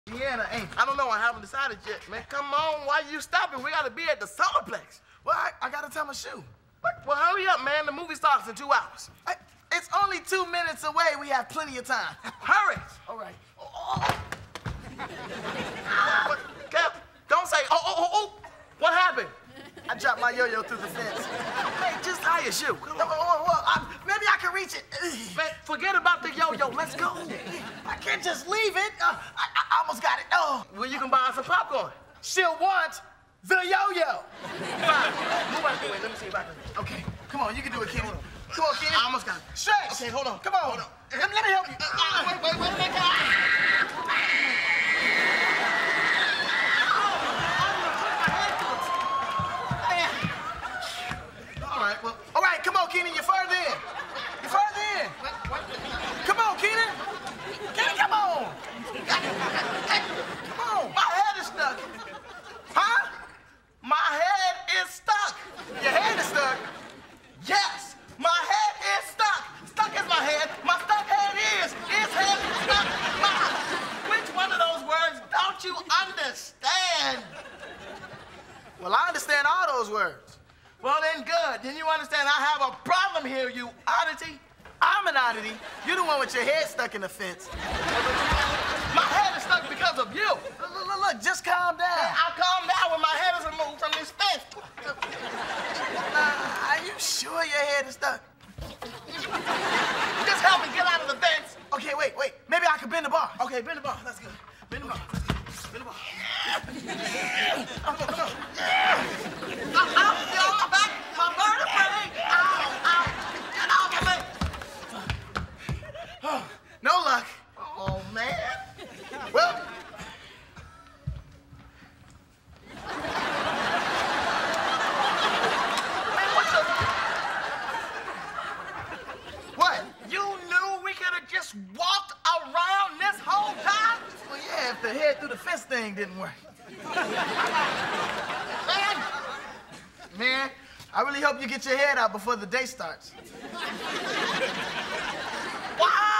Indiana ain't. I don't know. I haven't decided yet, man. Come on, why you stopping? We gotta be at the Solarplex. Well, I gotta tie my shoe. Well, hurry up, man. The movie starts in 2 hours. It's only 2 minutes away. We have plenty of time. Hurry. All right. Cap, don't say, oh. What happened? I dropped my yo-yo through the fence. Hey, just tie your shoe. Come on. Maybe I can reach it. Man, forget about the yo-yo. Let's go. I can't just leave it. I almost got it. Oh. Well, you can buy us some popcorn. She'll want the yo-yo. Fine. Move out the way. Let me see if I can. Okay. Come on, you can do it, Kenny. Come on, Kenny. I almost got it. Stretch. Okay, hold on. Come on. Hold on. Let me help you. Wait. All right, come on, Keenan, you're further in. You're further in. Come on, Keenan. Keenan, come on. Come on. My head is stuck. Huh? My head is stuck. Your head is stuck. Yes, my head is stuck. Stuck is my head. My stuck head is. His head is stuck. Which one of those words don't you understand? Well, I understand all those words. Well, then good. Then you understand I have a problem here, you oddity. I'm an oddity. You're the one with your head stuck in the fence. My head is stuck because of you. Look, just calm down. I'll calm down when my head is removed from this fence. Are you sure your head is stuck? Just help me get out of the fence. Okay, wait. Maybe I can bend the bar. Okay, bend the bar. That's good. Bend the bar. Bend the bar. Come on. Ow, my back. My vertebrae. Ow. Get off of me. Oh, no luck. Oh, man. Well, what? You knew we could have just walked around this whole time? Well, yeah, if the head through the fence thing didn't work. Man, I really hope you get your head out before the day starts. Why?